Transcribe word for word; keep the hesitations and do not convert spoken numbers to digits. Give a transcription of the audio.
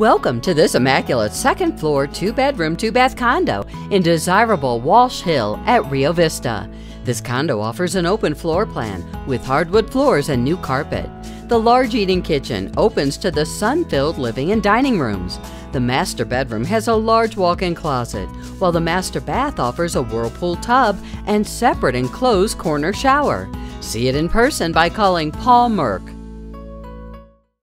Welcome to this immaculate second floor, two bedroom, two bath condo in desirable Walsh Hill at Rio Vista. This condo offers an open floor plan with hardwood floors and new carpet. The large eating kitchen opens to the sun-filled living and dining rooms. The master bedroom has a large walk-in closet, while the master bath offers a whirlpool tub and separate enclosed corner shower. See it in person by calling Paul Merck.